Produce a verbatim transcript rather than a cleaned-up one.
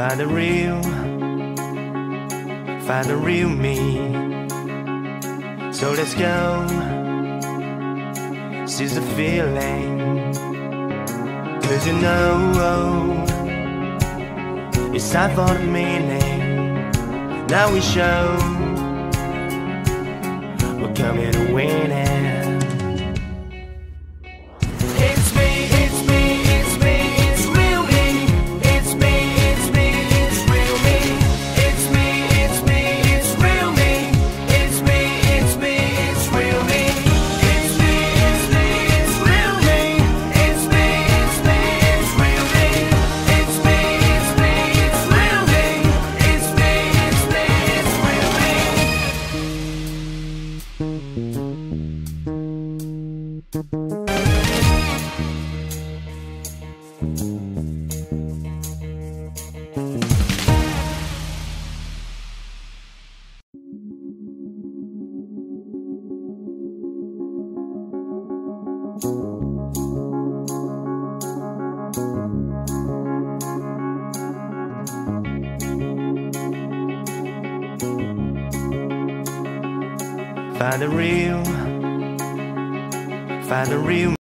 Find the real, find the real me. So let's go, seize the feeling. Cause you know it's time for the meaning. Now we show we're coming to win it. Find the real, find the real